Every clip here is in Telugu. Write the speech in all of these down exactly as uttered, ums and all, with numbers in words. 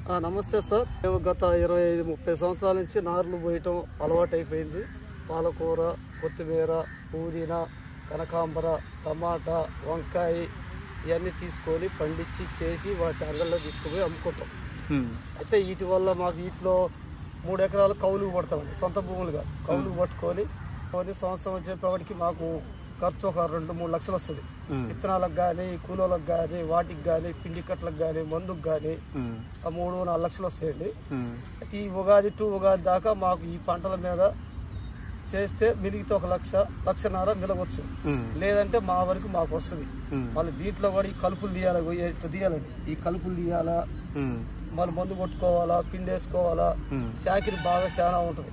నమస్తే సార్. మేము గత ఇరవై ఐదు ముప్పై సంవత్సరాల నుంచి నార్లు పోయటం అలవాటు అయిపోయింది. పాలకూర, కొత్తిమీర, పుదీనా, కనకాంబర, టమాటా, వంకాయ ఇవన్నీ తీసుకొని పండించి చేసి వాటి అంగల్లో తీసుకుపోయి అమ్ముకుంటాం. అయితే వీటి వల్ల మాకు వీటిలో మూడు ఎకరాలు కౌలుకు పడతామండి, సొంత భూములు కాదు. కౌలుకు పట్టుకొని కొన్ని సంవత్సరం వచ్చేప్పటికి మాకు ఖర్చు ఒక రెండు మూడు లక్షలు వస్తుంది. విత్తనాలకు కానీ, కూలోలకు కానీ, వాటికి కానీ, పిండి కట్టలకు కానీ, మందుకు కానీ ఆ మూడు నాలుగు లక్షలు వస్తాయండి. అయితే ఈ ఉగాది టు ఉగాది దాకా మాకు ఈ పంటల మీద చేస్తే మిలిగితే ఒక లక్ష లక్షన్నర మిలవచ్చు. లేదంటే మా వరకు మాకు వస్తుంది. మళ్ళీ దీంట్లో కూడా ఈ కలుపులు తీయాలి, తీయాలండి. ఈ కలుపులు తీయాలా, మళ్ళీ మందు కొట్టుకోవాలా, పిండి వేసుకోవాలా, శాఖరి బాగా చాలా ఉంటుంది.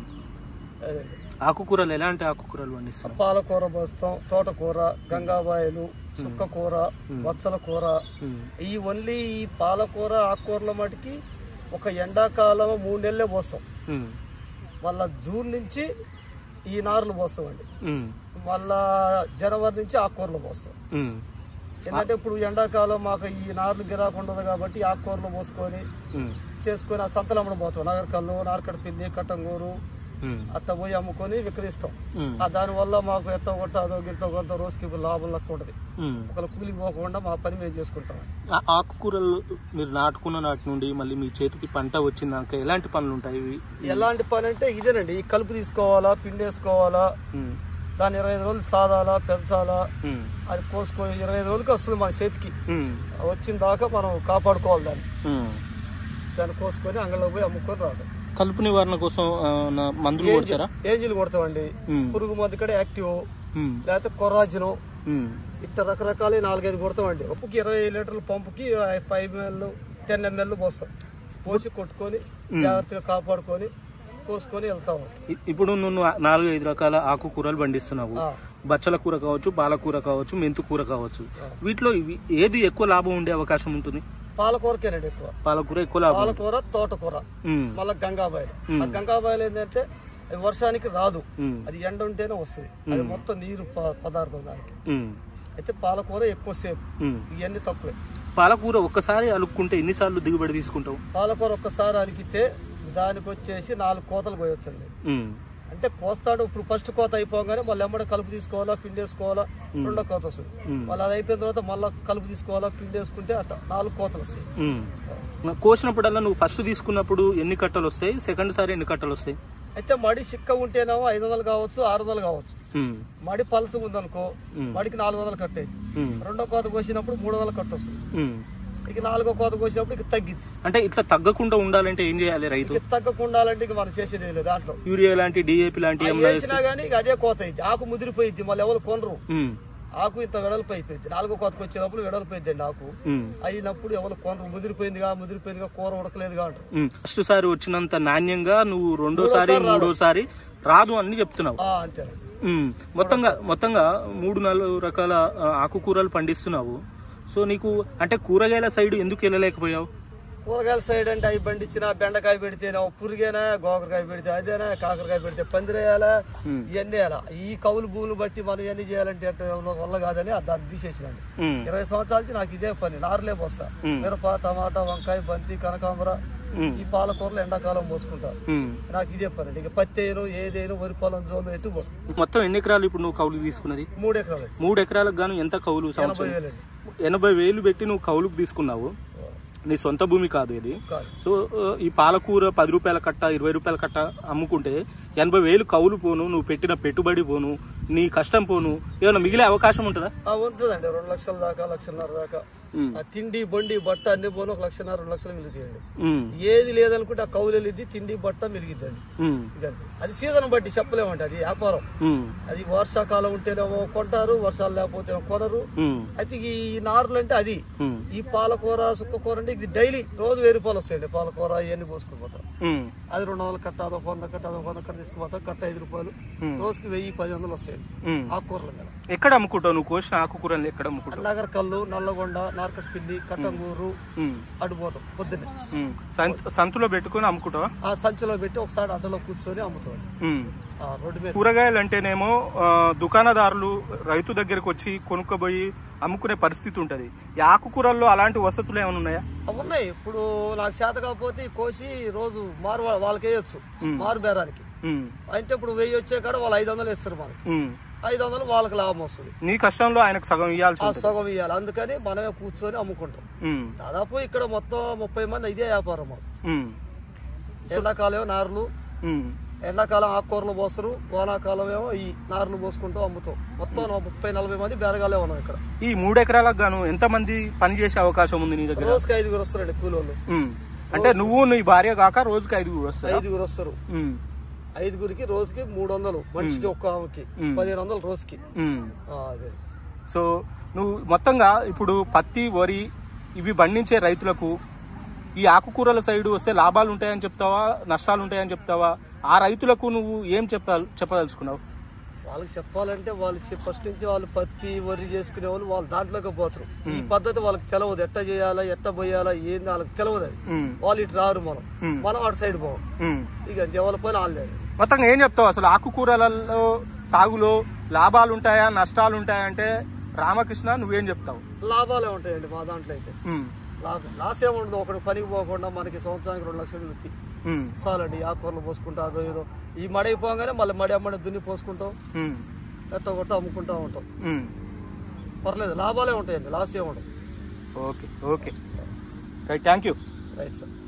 అదండి. ఆకుకూరలు ఎలాంటి ఆకుకూరలు పండిస్తాం? పాలకూర పోస్తాం, తోటకూర, గంగాబాయలు, సుక్క కూర, వత్సల కూర. ఈ ఓన్లీ ఈ పాలకూర ఆకుకూరల మటుకి ఒక ఎండాకాలం మూడు నెలలే పోస్తాం. మళ్ళా జూన్ నుంచి ఈ నారులు పోస్తామండి. మళ్ళా జనవరి నుంచి ఆకుకూరలు పోస్తాం. ఎందుకంటే ఇప్పుడు ఎండాకాలం మాకు ఈ నార్లు గిరాకు ఉండదు కాబట్టి ఆకుకూరలు పోసుకొని చేసుకొని ఆ సంతలు అమ్మడం పోతాం. నగరకల్లు, నార్కడపల్లి, కట్టంగూరు అట్లా పోయి అమ్ముకొని విక్రయిస్తాం. దాని వల్ల మాకు ఎట్ట కొట్ట అదో గింత కొంత రోజుకి లాభం లెక్క ఉంటది. ఒకళ్ళు కూలికి పోకుండా మా పని మేము చేసుకుంటాం. ఆకుకూరలు మీరు నాటుకున్న నాటి నుండి మళ్ళీ మీ చేతికి పంట వచ్చిందాక ఎలాంటి పనులు ఉంటాయి? ఎలాంటి పని అంటే ఇదేనండి. ఈ కలుపు తీసుకోవాలా, పిండి వేసుకోవాలా, దాన్ని ఇరవై ఐదు రోజులు సాదాలా, పెంచాలా, అది కోసుకో ఇరవై ఐదు రోజులకి వస్తుంది మన చేతికి. వచ్చిన దాకా మనం కాపాడుకోవాలి దాన్ని. దాన్ని కోసుకొని అంగళ్ళలో పోయి అమ్ముకొని రాదు. కలుపు నివారణ కోసం మందులు కొడతారా? ఏంజిల్ కొడతామండి. పురుగు మందు కూడా యాక్టివ్, లేకపోతే కొర్రాజిను, ఇట్లా రకరకాల నాలుగైదు కొడతామండి. ఒప్పుకి ఇరవై లీటర్ల పంపుకి ఫైవ్ ఎంఎల్ టెన్ ఎంఎల్ పోస్తాం. పోసి కొట్టుకొని జాగ్రత్తగా కాపాడుకొని కోసుకొని వెళ్తాము. ఇప్పుడు నువ్వు నాలుగు ఐదు రకాల ఆకుకూరలు పండిస్తున్నావు. బచ్చల కూర కావచ్చు, పాలకూర కావచ్చు, మెంతు కూర కావచ్చు. వీటిలో ఏది ఎక్కువ లాభం ఉండే అవకాశం ఉంటుంది? పాలకూరకేనండి ఎక్కువ. పాలకూర ఎక్కువ లాభం. పాలకూర, తోటకూర, మళ్ళీ గంగాబాయలు. ఆ గంగాబాయలు ఏంటంటే వర్షానికి రాదు, అది ఎండ ఉంటేనే వస్తుంది. అది మొత్తం నీరు పదార్థం దానికి. అయితే పాలకూర ఎక్కువ సేపు, ఇవన్నీ తక్కువే. పాలకూర ఒక్కసారి అలుక్కుంటే ఎన్నిసార్లు దిగుబడి తీసుకుంటావు? పాలకూర ఒక్కసారి అలికితే దానికి వచ్చేసి నాలుగు కోతలు పోయొచ్చండి. అంటే కోస్తాడు. ఇప్పుడు ఫస్ట్ కోత అయిపోగానే మళ్ళీ ఎమ్మడ కలుపు తీసుకోవాలా, పిండి వేసుకోవాలా, రెండో కోత వస్తుంది. మళ్ళీ అది అయిపోయిన తర్వాత మళ్ళీ కలుపు తీసుకోవాలా, పిండి వేసుకుంటే అట్లా నాలుగు కోతలు వస్తాయి. కోసినప్పుడల్లా నువ్వు ఫస్ట్ తీసుకున్నప్పుడు ఎన్ని కట్టలు వస్తాయి, సెకండ్ సారి ఎన్ని కట్టలు వస్తాయి? అయితే మడి చిక్క ఉంటేనేమో ఐదు వందలు కావచ్చు, ఆరు వందలు కావచ్చు. మడి పలుసు ఉందనుకో మడికి నాలుగు వందలు కట్ అయింది. రెండో కోత కోసినప్పుడు మూడు వందలు కట్ట వస్తుంది. ఇక నాలుగో కోత కోసినప్పుడు ఇక తగ్గింది. అంటే ఇట్లా తగ్గకుండా ఉండాలంటే ఏం చేయాలి రైతు? తగ్గకుండా ఉండాలంటే ఇక మనం చేసేది లేదు. దాంట్లో యూరియా లాంటి, డిఏపి లాంటి వేసినా గానీ ఇక అదే కోత అయింది. ఆకు ముదిరిపోయింది, మళ్ళీ ఎవరు కొనరు. ఆకు ఇంత వెడల్పు అయిపోయింది. నాలుగో కోతకు వచ్చినప్పుడు వెడల్పు అయిందండి ఆకు. అయినప్పుడు ఎవరు కొనరు. ముదిరిపోయిందిగా ముదిరిపోయిందిగా కూర ఉడకలేదుగా అంటారు. ఫస్ట్ సారి వచ్చినంత నాణ్యంగా నువ్వు రెండోసారి మూడోసారి రాదు అని చెప్తున్నావు. అంతేనండి. మొత్తంగా మొత్తంగా మూడు నాలుగు రకాల ఆకుకూరలు పండిస్తున్నావు. సో నీకు అంటే కూరగాయల సైడ్ ఎందుకు వెళ్ళలేకపోయావు? కూరగాయల సైడ్ అంటే అవి పండించిన బెండకాయ పెడితేనే పురుగేనా, గోకరకాయ పెడితే అదేనా, కాకరకాయ పెడితే పందిరేయాలా, ఇవన్నీ వేయాలా. ఈ కౌలు భూములు బట్టి మనం ఇవన్నీ చేయాలంటే వల్ల కాదని దాన్ని తీసేసినండి. ఇరవై సంవత్సరాల నుంచి నాకు ఇదే పని. నారులే పోస్తా. మిరప, టమాటా, వంకాయ, బంతి, కనకాంబర, ఈ పాలకూరలు ఎండాకాలం పోసుకుంటా. నాకు ఇదే పని. ఇక పత్తి అయినా ఏదైనా వరి పొలం జోలు ఎటు మొత్తం ఎన్ని ఎకరాలు ఇప్పుడు నువ్వు కౌలు తీసుకున్నది? మూడు ఎకరాలు. మూడు ఎకరాలకు గాను ఎంత కౌలు? ఎనభై వేలు ఎనభై వేలు పెట్టి నువ్వు కౌలుకు తీసుకున్నావు. నీ సొంత భూమి కాదు ఇది. సో ఈ పాలకూర పది రూపాయల కట్ట, ఇరవై రూపాయల కట్ట అమ్ముకుంటే ఎనభై వేలు కౌలు పోను, నువ్వు పెట్టిన పెట్టుబడి పోను, నీ కష్టం పోను, ఏమైనా మిగిలే అవకాశం ఉంటుందా? ఉంటుందండి. రెండు లక్షల దాకా, లక్షన్నర దాకా. తిండి, బండి, బట్ట అన్ని పోను ఒక లక్షన్నర రెండు లక్షలు మిగులుతాయండి. ఏది లేదనుకుంటే ఆ కౌలు వెళ్ళిద్ది, తిండి బట్ట మిలిగిద్దండి. ఇదంతే. అది సీజన్ బట్టి చెప్పలేమండి. అది వ్యాపారం. అది వర్షాకాలం ఉంటేనేమో కొంటారు, వర్షాలు లేకపోతే కొనరు. అయితే ఈ నారులు అంటే అది. ఈ పాలకూర, సుక్క కూర అంటే ఇది డైలీ రోజు వెయ్యి రూపాయలు వస్తాయండి. పాలకూర ఇవన్నీ పోసుకుపోతారు. అది రెండు వందలు కట్ట, అదొక వంద కట్ట, అదొక వంద కట్ట తీసుకుపోతాం. కట్ట ఐదు రూపాయలు, రోజుకి వెయ్యి పది వందలు వస్తాయండి ఆకుకూరల మీద. ఎక్కడ అమ్ముకుంటావు నువ్వు కోసిన ఆకుకూరలు? ఎక్కడ అమ్ముకుంటావు? నగరకల్లు, నల్లగొండ, మార్కెట్ పిల్లి కట్టంగూరు అడిపోతాం పొద్దున్నే సంతలో పెట్టుకుని అమ్ముకుంటావా? ఆ సంచిలో పెట్టి ఒకసారి అడ్డలో కూర్చొని అమ్ముతాం. రోడ్డు మీద కూరగాయలు అంటేనేమో దుకాణదారులు రైతు దగ్గరకు వచ్చి కొనుక్కోబోయి అమ్ముకునే పరిస్థితి ఉంటది. ఈ ఆకుకూరల్లో అలాంటి వసతులు ఏమైనా ఉన్నాయా? ఉన్నాయి. ఇప్పుడు నాకు చేత కాకపోతే కోసి రోజు మారు వాళ్ళకి వేయొచ్చు మారు బేరానికి. అంటే ఇప్పుడు వెయ్యి వచ్చే కాడ వాళ్ళు ఐదు వందలు ఇస్తారు మనకి, ఐదు వందలు వాళ్ళకి లాభం వస్తుంది. నీ కష్టంలో ఆయనకు సగం ఇవ్వాలి, సగం ఇవ్వాలి. అందుకని మనమే కూర్చొని అమ్ముకుంటాం. దాదాపు ఇక్కడ మొత్తం ముప్పై మంది ఇదే వ్యాపారం మాకు. ఎండాకాలం నారులు, ఎండాకాలం ఆకుకూరలు పోస్తారు, వానాకాలం ఏమో ఈ నారులు పోసుకుంటూ అమ్ముతాం. మొత్తం ముప్పై నలభై మంది బేరగాలే ఉన్నాం ఇక్కడ. ఈ మూడు ఎకరాలకు గాను ఎంత మంది పని చేసే అవకాశం ఉంది నీ దగ్గర? రోజుకి ఐదుగురు వస్తారండి కూలోళ్ళు. అంటే నువ్వు నీ భార్య కాక రోజుకి ఐదుగురు వస్తారు? ఐదుగురు వస్తారు. ఐదుగురికి రోజుకి మూడు వందలు, మనిషికి ఒక్క ఆమెకి పదిహేను వందలు రోజుకి. అదే. సో నువ్వు మొత్తంగా ఇప్పుడు పత్తి, వరి ఇవి పండించే రైతులకు ఈ ఆకుకూరల సైడ్ వస్తే లాభాలు ఉంటాయని చెప్తావా, నష్టాలు ఉంటాయని చెప్తావా? ఆ రైతులకు నువ్వు ఏం చెప్తా చెప్పదలుచుకున్నావు? వాళ్ళకి చెప్పాలంటే వాళ్ళు ఫస్ట్ నుంచి వాళ్ళు పత్తి వరి చేసుకునే వాళ్ళు వాళ్ళు దాంట్లోకి పోతారు. ఈ పద్ధతి వాళ్ళకి తెలియదు, ఎట్ట చేయాలా ఎట్ట పోయాలా ఏంది వాళ్ళకి తెలియదు. అది వాళ్ళు ఇటు రారు, మనం మనం అటు సైడ్ పోం. ఇక వాళ్ళ పని వాళ్ళేది. మొత్తంగా ఏం చెప్తావు అసలు ఆకుకూరలలో సాగులో లాభాలు ఉంటాయా నష్టాలు ఉంటాయా అంటే రామకృష్ణ నువ్వేం చెప్తావు? లాభాలే ఉంటాయండి మా దాంట్లో అయితే. లాభం లాస్ ఏముండదు. ఒకటి పనికి పోకుండా మనకి సంవత్సరానికి రెండు లక్షలు వృత్తి చాలండి. ఆకుకూరలు పోసుకుంటా అదో ఏదో ఈ మడి అయిపోగానే మళ్ళీ మడి అమ్మడి దున్ని పోసుకుంటాం, ఎట్ట కొట్ట అమ్ముకుంటా ఉంటాం. పర్లేదు, లాభాలే ఉంటాయండి, లాస్ ఏముండదు. Okay okay right, thank you. Right sir.